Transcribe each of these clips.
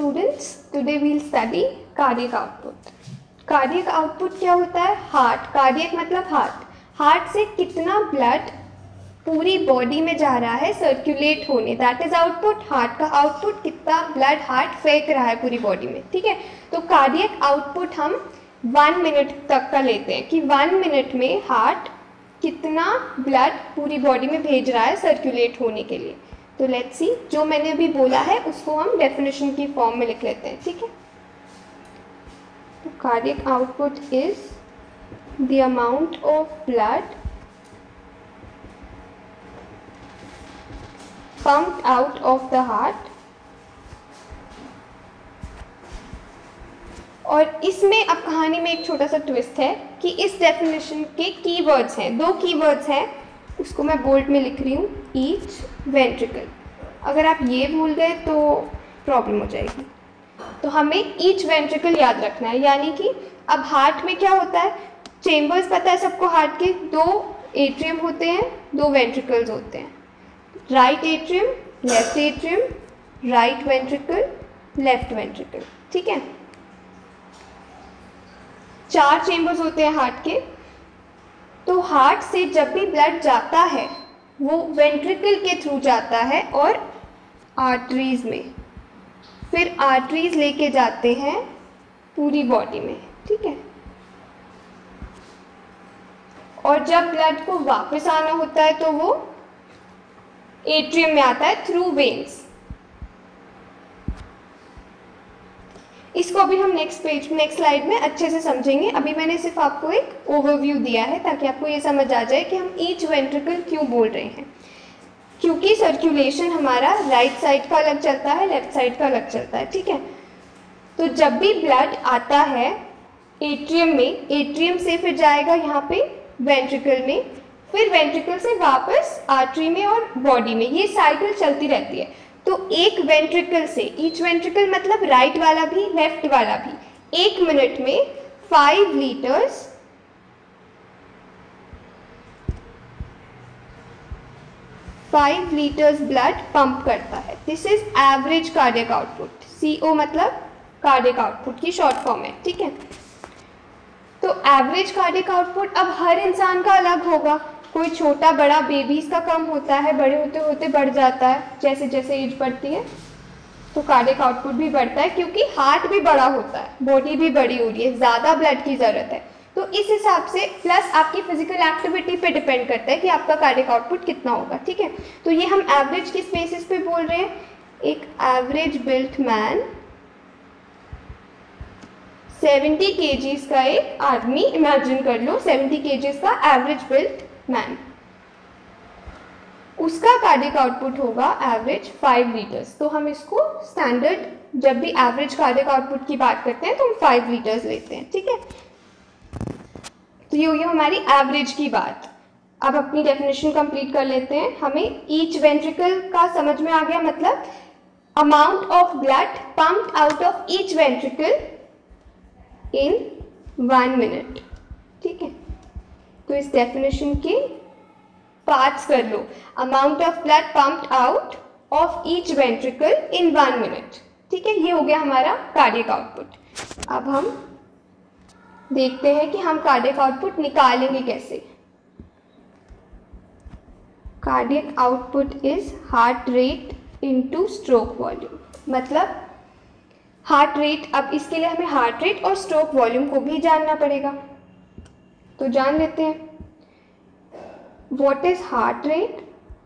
students, today we'll study cardiac output. Cardiac output क्या होता है? हार्ट. कार्डियक मतलब हार्ट. हार्ट से कितना ब्लड पूरी बॉडी में जा रहा है सर्कुलेट होने, दैट इज आउटपुट. हार्ट का आउटपुट कितना ब्लड हार्ट फेंक रहा है पूरी बॉडी में. ठीक है, तो कार्डियक आउटपुट हम 1 मिनट तक का लेते हैं कि 1 मिनट में हार्ट कितना ब्लड पूरी बॉडी में भेज रहा है सर्कुलेट होने के लिए. तो लेट्स सी, जो मैंने अभी बोला है उसको हम डेफिनेशन की फॉर्म में लिख लेते हैं. ठीक है, तो cardiac output is the amount of blood pumped out of the heart. और इसमें अब कहानी में एक छोटा सा ट्विस्ट है कि इस डेफिनेशन के कीवर्ड्स हैं, 2 कीवर्ड्स हैं, उसको मैं बोल्ड में लिख रही हूँ. Each ventricle. अगर आप ये भूल गए तो प्रॉब्लम हो जाएगी. तो हमें ईच वेंट्रिकल याद रखना है. यानी कि अब हार्ट में क्या होता है, चेम्बर्स पता है सबको. हार्ट के 2 एट्रियम होते हैं, 2 वेंट्रिकल्स होते हैं. Right atrium, left atrium, right ventricle, left ventricle. ठीक है, 4 चेम्बर्स होते हैं हार्ट के. तो हार्ट से जब भी ब्लड जाता है वो वेंट्रिकल के थ्रू जाता है और आर्टरीज में, फिर आर्टरीज लेके जाते हैं पूरी बॉडी में. ठीक है, और जब ब्लड को वापस आना होता है तो वो एट्रियम में आता है थ्रू वेन्स. इसको अभी हम नेक्स्ट स्लाइड में अच्छे से समझेंगे. अभी मैंने सिर्फ आपको एक ओवरव्यू दिया है ताकि आपको ये समझ आ जाए कि हम ईच वेंट्रिकल क्यों बोल रहे हैं. क्योंकि सर्कुलेशन हमारा राइट साइड का अलग चलता है, लेफ्ट साइड का अलग चलता है. ठीक है, तो जब भी ब्लड आता है एट्रियम में, एट्रियम से फिर जाएगा यहाँ पे वेंट्रिकल में, फिर वेंट्रिकल से वापस आर्टरी में और बॉडी में. ये साइकिल चलती रहती है. तो एक वेंट्रिकल से, ईच वेंट्रिकल मतलब राइट वाला भी लेफ्ट वाला भी, 1 मिनट में 5 लीटर्स ब्लड पंप करता है. This is average cardiac output. CO मतलब कार्डियक आउटपुट की शॉर्ट फॉर्म है. ठीक है, तो एवरेज कार्डियक आउटपुट अब हर इंसान का अलग होगा. कोई छोटा बड़ा, बेबीज का कम होता है, बड़े होते होते बढ़ जाता है. जैसे जैसे एज बढ़ती है तो कार्डियक आउटपुट भी बढ़ता है, क्योंकि हार्ट भी बड़ा होता है, बॉडी भी बड़ी हो रही है, ज़्यादा ब्लड की ज़रूरत है. तो इस हिसाब से प्लस आपकी फिजिकल एक्टिविटी पे डिपेंड करता है कि आपका कार्डियक आउटपुट कितना होगा. ठीक है, तो ये हम एवरेज की बेसिस पे बोल रहे हैं. एक एवरेज बिल्ट मैन, 70 kgs का एक आदमी इमेजिन कर लो, 70 kgs का एवरेज बिल्ट मैन, उसका कार्डियक आउटपुट होगा एवरेज 5 लीटर्स. तो हम इसको स्टैंडर्ड, जब भी एवरेज कार्डियक आउटपुट की बात करते हैं तो हम 5 लीटर्स लेते हैं. ठीक है, तो ये हुई हमारी एवरेज की बात. अब अपनी डेफिनेशन कंप्लीट कर लेते हैं. हमें ईच वेंट्रिकल का समझ में आ गया, मतलब amount of blood pumped out of each ventricle in 1 minute. ठीक है, तो इस डेफिनेशन के पार्ट्स कर लो. Amount of blood pumped out of each ventricle in 1 minute. ठीक है, ये हो गया हमारा कार्डियक आउटपुट. अब हम देखते हैं कि हम कार्डियक आउटपुट निकालेंगे कैसे. Cardiac output is heart rate into stroke volume. मतलब हार्ट रेट, अब इसके लिए हमें हार्ट रेट और स्ट्रोक वॉल्यूम को भी जानना पड़ेगा. तो जान लेते हैं. What is heart rate?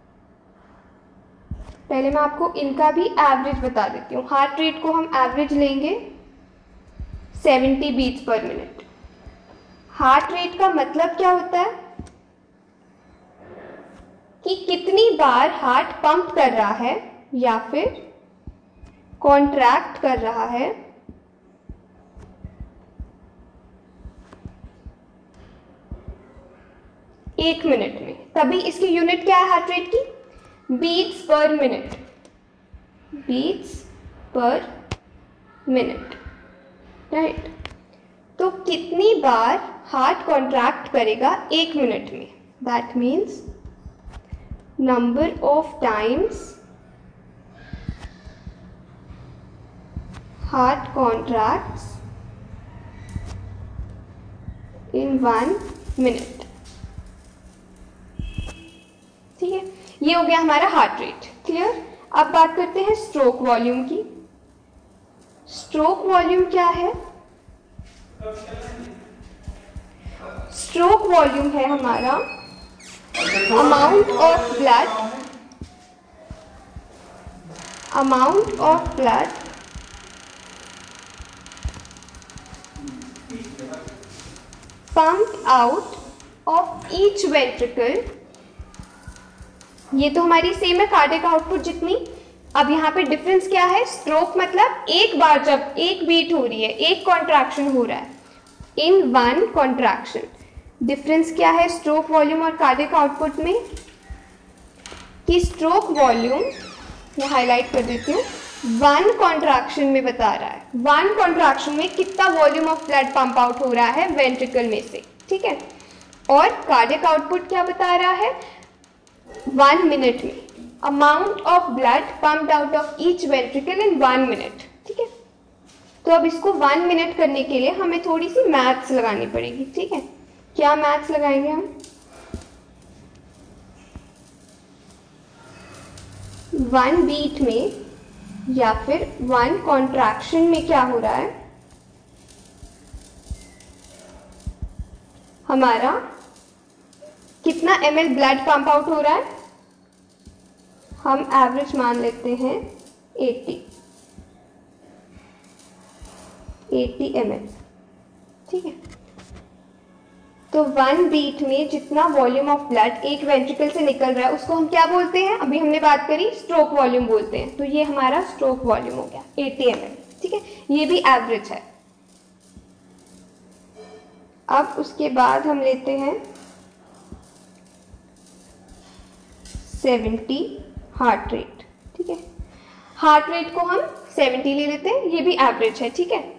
पहले मैं आपको इनका भी एवरेज बता देती हूँ. हार्ट रेट को हम एवरेज लेंगे 70 beats per minute. Heart rate का मतलब क्या होता है कि कितनी बार हार्ट पंप कर रहा है या फिर कॉन्ट्रैक्ट कर रहा है एक मिनट में. तभी इसकी यूनिट क्या है हार्ट रेट की? Beats per minute. Beats per minute, right. तो कितनी बार हार्ट कॉन्ट्रैक्ट करेगा 1 मिनट में? That means number of times heart contracts in 1 minute। ठीक है, ये हो गया हमारा हार्ट रेट। क्लियर। अब बात करते हैं स्ट्रोक वॉल्यूम की। स्ट्रोक वॉल्यूम क्या है? स्ट्रोक वॉल्यूम है हमारा amount of blood pumped out of each ventricle। ये तो हमारी सेम है कार्डियक आउटपुट जितनी। अब यहाँ पे डिफरेंस क्या है? स्ट्रोक मतलब एक बार जब एक बीट हो रही है, एक कॉन्ट्रैक्शन हो रहा है, इन 1 कॉन्ट्रैक्शन। डिफरेंस क्या है स्ट्रोक वॉल्यूम और कार्डियक आउटपुट में? कि स्ट्रोक वॉल्यूम, मैं हाईलाइट कर देती हूँ, 1 कॉन्ट्रैक्शन में बता रहा है 1 कॉन्ट्रैक्शन में कितना volume of blood pump out हो रहा है वेंट्रिकल में से। ठीक है। और कार्डियक आउटपुट क्या बता रहा है? 1 मिनट में amount of blood pumped out of each ventricle in 1 minute. ठीक है। तो अब इसको 1 मिनट करने के लिए हमें थोड़ी सी मैथ्स लगानी पड़ेगी। ठीक है, क्या मैथ्स लगाएंगे हम? 1 बीट में या फिर 1 कॉन्ट्रैक्शन में क्या हो रहा है? हमारा कितना ml ब्लड पंप आउट हो रहा है? हम एवरेज मान लेते हैं 80 ml। ठीक है। तो 1 बीट में जितना वॉल्यूम ऑफ ब्लड एक वेंट्रिकल से निकल रहा है उसको हम क्या बोलते हैं? अभी हमने बात करी स्ट्रोक वॉल्यूम बोलते हैं। तो ये हमारा स्ट्रोक वॉल्यूम हो गया 80 ml। ठीक है, ये भी एवरेज है। अब उसके बाद हम लेते हैं 70 हार्ट रेट। ठीक है, हार्ट रेट को हम 70 ले लेते हैं, ये भी एवरेज है। ठीक है,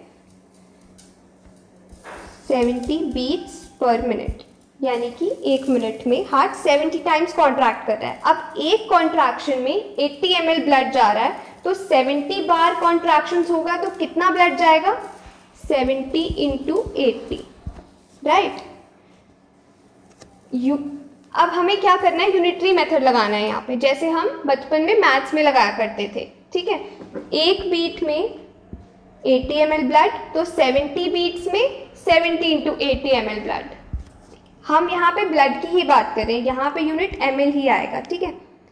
70 बीट्स पर मिनट, यानी कि 1 मिनट में हार्ट 70 टाइम्स कॉन्ट्रैक्ट कर रहा है। अब एक कॉन्ट्रैक्शन में 80 ml ब्लड जा रहा है, तो 70 बार कॉन्ट्रैक्शंस होगा तो कितना ब्लड जाएगा? 70 × 80, राइट। अब हमें क्या करना है? यूनिटरी मेथड लगाना है यहाँ पे, जैसे हम बचपन में मैथ्स में लगाया करते थे। ठीक है, एक बीट में 80 ml ब्लड, तो 70 बीट्स में 70 × 80 ml ब्लड। हम यहाँ पे ब्लड की ही बात करें, यहाँ पे यूनिट ml ही आएगा। ठीक है,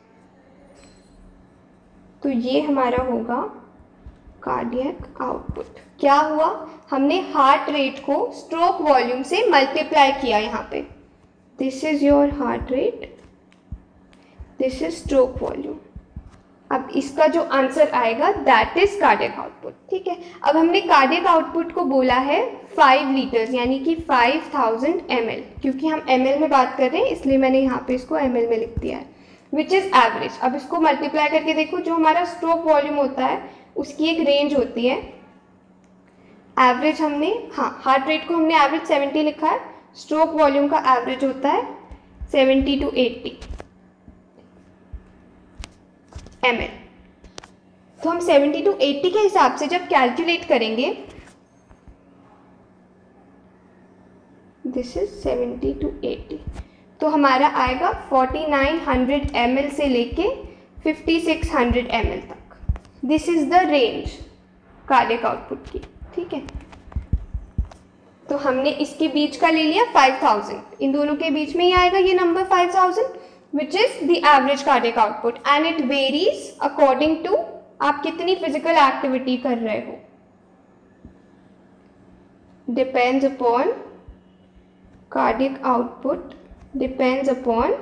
तो ये हमारा होगा कार्डियक आउटपुट। क्या हुआ? हमने हार्ट रेट को स्ट्रोक वॉल्यूम से मल्टीप्लाई किया। यहाँ पे this is your heart rate, this is stroke volume. अब इसका जो आंसर आएगा दैट इज कार्डियक आउटपुट। ठीक है, अब हमने कार्डियक आउटपुट को बोला है 5 लीटर्स, यानी कि 5000 ml। क्योंकि हम ml में बात कर रहे हैं इसलिए मैंने यहाँ पे इसको ml में लिख दिया है, विच इज एवरेज। अब इसको मल्टीप्लाई करके देखो, जो हमारा स्ट्रोक वॉल्यूम होता है उसकी एक रेंज होती है। एवरेज हमने, हाँ, हार्ट रेट को हमने एवरेज 70 लिखा है, स्ट्रोक वॉल्यूम का एवरेज होता है 70 to 80 ml। तो हम 70 to 80 के हिसाब से जब कैलकुलेट करेंगे, दिस इज 70 to 80, तो हमारा आएगा 4900 ml से लेके 5600 ml तक। This is the range cardiac output की। ठीक है, तो हमने इसके बीच का ले लिया 5000, इन दोनों के बीच में ही आएगा ये number 5000, which is the average cardiac output, and it varies according to आप कितनी फिजिकल एक्टिविटी कर रहे हो। Depends upon cardiac output, depends upon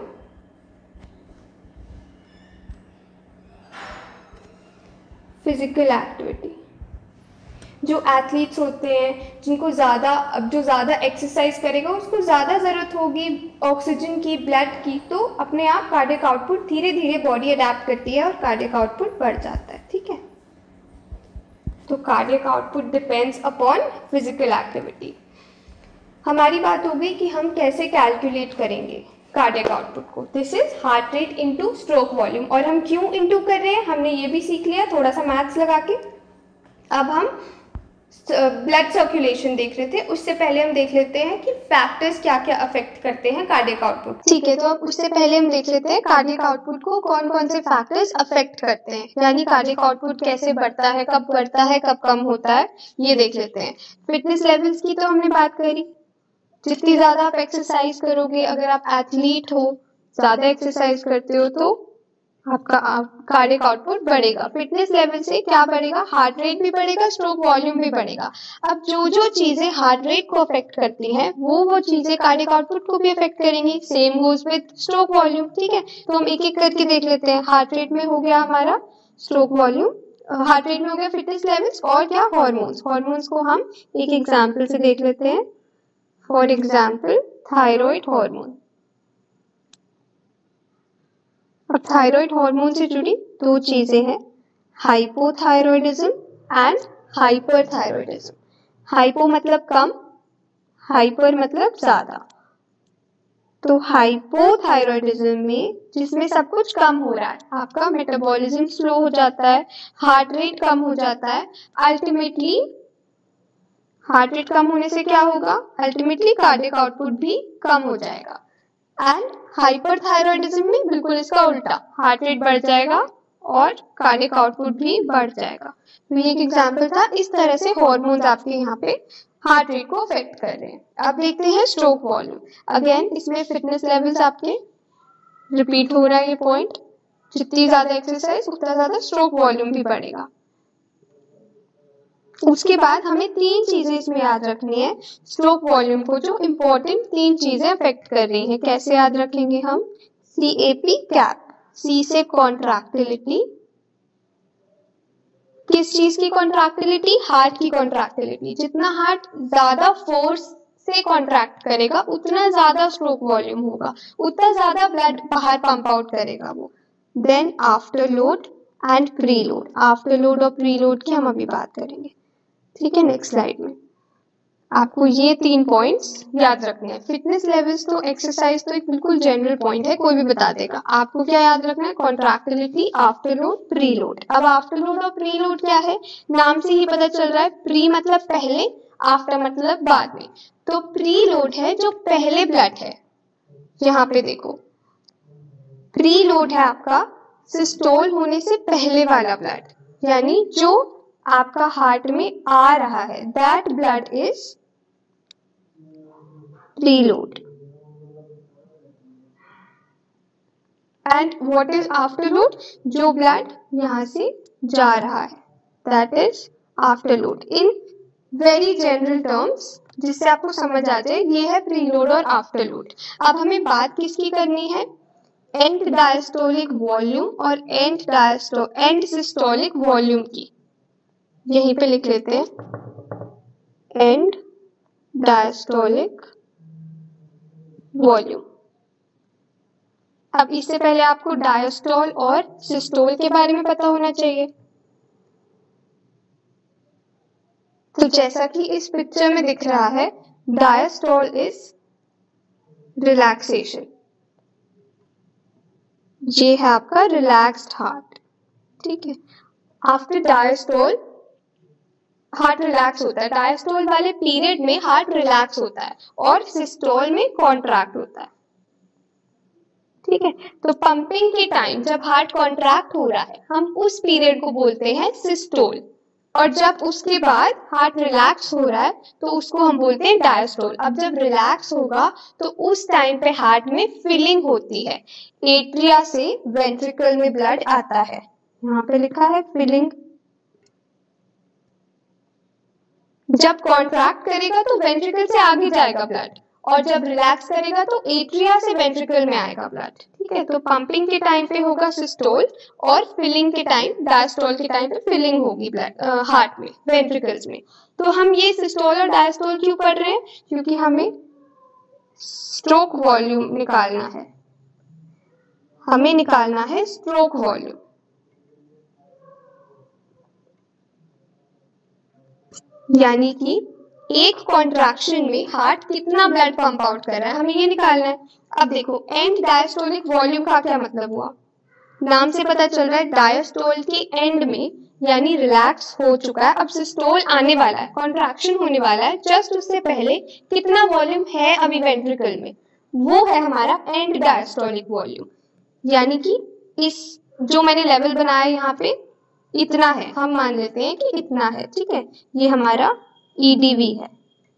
physical activity. जो एथलीट्स होते हैं, जिनको जो ज़्यादा एक्सरसाइज करेगा उसको ज़्यादा ज़रूरत होगी ऑक्सीजन की, ब्लड की, तो अपने आप कार्डियक आउटपुट धीरे धीरे बॉडी अडेप्ट करती है और कार्डियक आउटपुट बढ़ जाता है। ठीक है, तो cardiac output depends upon physical activity. हमारी बात हो गई कि हम कैसे कैलकुलेट करेंगे कार्डियक आउटपुट को। This is heart rate into stroke volume. और हम क्यों इनटू कर रहे हैं हमने ये भी सीख लिया थोड़ा सा मैथ्स लगा के। अब हम ब्लड सर्कुलेशन देख रहे थे, उससे पहले हम देख लेते हैं कि फैक्टर्स क्या क्या अफेक्ट करते हैं कार्डियक आउटपुट। ठीक है, तो अब उससे पहले हम देख लेते हैं कार्डियक आउटपुट को कौन कौन से फैक्टर्स अफेक्ट करते हैं, यानी कार्डियक आउटपुट कैसे बढ़ता है, कब बढ़ता है, कब कम होता है, ये देख लेते हैं। फिटनेस लेवल्स की तो हमने बात करी, जितनी ज्यादा आप एक्सरसाइज करोगे, अगर आप एथलीट हो, ज्यादा एक्सरसाइज करते हो, तो आपका कार्डियक आउटपुट बढ़ेगा। फिटनेस लेवल से क्या बढ़ेगा, हार्ट रेट भी बढ़ेगा, स्ट्रोक वॉल्यूम भी बढ़ेगा। अब जो जो चीजें हार्ट रेट को अफेक्ट करती हैं, वो चीजें कार्डियक आउटपुट को भी अफेक्ट करेंगी। Same goes with stroke volume. ठीक है, तो हम एक एक करके देख लेते हैं। हार्ट रेट में हो गया हमारा स्ट्रोक वॉल्यूम, हार्ट रेट में हो गया फिटनेस लेवल्स, और क्या, हॉर्मोन्स। हॉर्मोन्स को हम एक एग्जाम्पल से देख लेते हैं। For example thyroid hormone. अब थायराइड हार्मोन से जुड़ी दो चीजें हैं, हाइपोथायरॉयडिज्म एंड हाइपरथायरॉयडिज्म। हाइपो मतलब कम, हाइपर मतलब ज्यादा। तो हाइपोथायरॉयडिज्म में, जिसमें सब कुछ कम हो रहा है, आपका मेटाबॉलिज्म स्लो हो जाता है, हार्ट रेट कम हो जाता है, अल्टीमेटली हार्ट रेट कम होने से क्या होगा, अल्टीमेटली कार्डियक आउटपुट भी कम हो जाएगा। एंड हाइपरथायरॉयडिज्म में बिल्कुल इसका उल्टा, हार्ट रेट बढ़ जाएगा और कार्डियक आउटपुट भी बढ़ जाएगा। तो ये एक एग्जांपल था। इस तरह से हार्मोन्स आपके यहाँ पे हार्ट रेट को अफेक्ट कर रहे हैं। अब देखते हैं स्ट्रोक वॉल्यूम। अगेन इसमें फिटनेस लेवल्स आपके रिपीट हो रहा है ये पॉइंट, जितनी ज्यादा एक्सरसाइज उतना ज्यादा स्ट्रोक वॉल्यूम भी बढ़ेगा। उसके बाद हमें तीन चीजें इसमें याद रखनी है। स्ट्रोक वॉल्यूम को जो इंपॉर्टेंट तीन चीजें अफेक्ट कर रही हैं, कैसे याद रखेंगे हम, CAP कैप, C से कॉन्ट्रैक्टिलिटी, किस चीज की कॉन्ट्रैक्टिलिटी, हार्ट की कॉन्ट्रैक्टिलिटी। जितना हार्ट ज्यादा फोर्स से कॉन्ट्रैक्ट करेगा उतना ज्यादा स्ट्रोक वॉल्यूम होगा, उतना ज्यादा ब्लड बाहर पंप आउट करेगा वो। Then after load and pre load. After load और प्री लोड की हम अभी बात करेंगे। ठीक है, नेक्स्ट स्लाइड में आपको ये तीन पॉइंट्स याद रखने हैं। फिटनेस लेवल्स तो एक्सरसाइज तो एक बिल्कुल जनरल पॉइंट है, कोई भी बता देगा। आपको क्या याद रखना है, contractility, after load, pre load. अब आफ्टर लोड और प्री लोड क्या है, नाम से ही पता चल रहा है। प्री मतलब पहले, आफ्टर मतलब बाद में। तो प्री लोड है जो पहले ब्लड है, यहाँ पे देखो प्री लोड है आपका सिस्टोल होने से पहले वाला ब्लड, यानी जो आपका हार्ट में आ रहा है, that blood is preload. And what is afterload, जो ब्लड यहां से जा रहा है, that is afterload. In very general terms, जिससे आपको समझ आ जाए, ये है प्रीलोड और आफ्टरलोड। अब हमें बात किसकी करनी है, एंड डायस्टोलिक वॉल्यूम और एंड सिस्टोलिक वॉल्यूम की। यहीं पे लिख लेते हैं, एंड डायस्टोलिक वॉल्यूम। अब इससे पहले आपको डायस्टोल और सिस्टोल के बारे में पता होना चाहिए। तो जैसा कि इस पिक्चर में दिख रहा है, डायस्टोल इज रिलैक्सेशन, ये है आपका रिलैक्स्ड हार्ट। ठीक है, आफ्टर डायस्टोल हार्ट रिलैक्स होता है। डायस्टोल वाले पीरियड में हार्ट रिलैक्स होता है और सिस्टोल में कॉन्ट्रैक्ट होता है। ठीक है, तो पंपिंग के टाइम जब हार्ट कॉन्ट्रैक्ट हो रहा है, हम उस पीरियड को बोलते हैं सिस्टोल, और जब उसके बाद हार्ट रिलैक्स हो रहा है तो उसको हम बोलते हैं डायस्टोल। अब जब रिलैक्स होगा तो उस टाइम पे हार्ट में फिलिंग होती है, एट्रिया से वेंट्रिकल में ब्लड आता है, यहाँ पे लिखा है फिलिंग। जब कॉन्ट्रैक्ट करेगा तो वेंट्रिकल से आगे जाएगा ब्लड, और जब रिलैक्स करेगा तो एट्रिया से वेंट्रिकल में आएगा ब्लड। ठीक है, तो पंपिंग के टाइम पे होगा सिस्टोल और फिलिंग के टाइम, डायस्टोल के टाइम पे फिलिंग होगी ब्लड हार्ट में, वेंट्रिकल्स में। तो हम ये सिस्टोल और डायस्टोल क्यों पढ़ रहे हैं, क्योंकि हमें स्ट्रोक वॉल्यूम निकालना है, हमें निकालना है स्ट्रोक वॉल्यूम। यानी कि एक कॉन्ट्रैक्शन में हार्ट कितना ब्लड पंप आउट कर रहा है, हमें ये निकालना है। अब देखो, एंड डायस्टोलिक वॉल्यूम का क्या मतलब हुआ, नाम से पता चल रहा है डायस्टोल के एंड में यानी रिलैक्स हो चुका है, अब सिस्टोल आने वाला है, कॉन्ट्रैक्शन होने वाला है, जस्ट उससे पहले कितना वॉल्यूम है अभी वेंट्रिकल में, वो है हमारा एंड डायस्टोलिक वॉल्यूम, यानी कि इस जो मैंने लेवल बनाया यहाँ पे इतना है, हम मान लेते हैं कि इतना है, ठीक है, ये हमारा EDV है।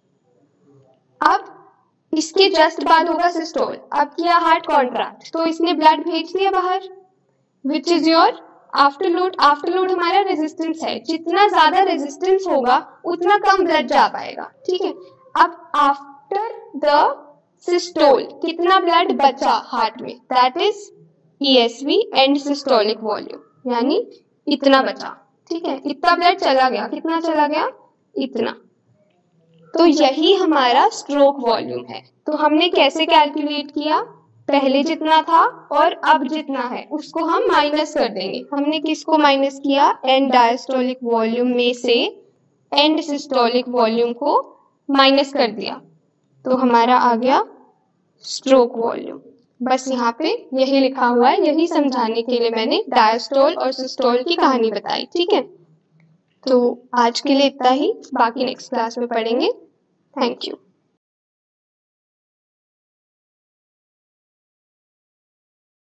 अब इसके जस्ट बाद होगा सिस्टोल, अब किया हार्ट कॉन्ट्रैक्ट तो इसने ब्लड भेज दिया बाहर, which is your afterload. Afterload हमारा रेजिस्टेंस है, जितना ज्यादा रेजिस्टेंस होगा उतना कम ब्लड जा पाएगा, ठीक है। अब आफ्टर द सिस्टोल कितना ब्लड बचा हार्ट में, that is ESV end systolic volume, यानी इतना बचा, ठीक है, इतना ब्लड चला गया, कितना चला गया, इतना। तो यही हमारा स्ट्रोक वॉल्यूम है। तो हमने कैसे कैलकुलेट किया, पहले जितना था और अब जितना है उसको हम माइनस कर देंगे। हमने किसको माइनस किया, एंड डायस्टोलिक वॉल्यूम में से एंड सिस्टोलिक वॉल्यूम को माइनस कर दिया, तो हमारा आ गया स्ट्रोक वॉल्यूम। बस यहाँ पे यही लिखा हुआ है, यही समझाने के लिए मैंने डायस्टोल और सिस्टोल की कहानी बताई, ठीक है। तो आज के लिए इतना ही, बाकी नेक्स्ट क्लास में पढ़ेंगे। Thank you.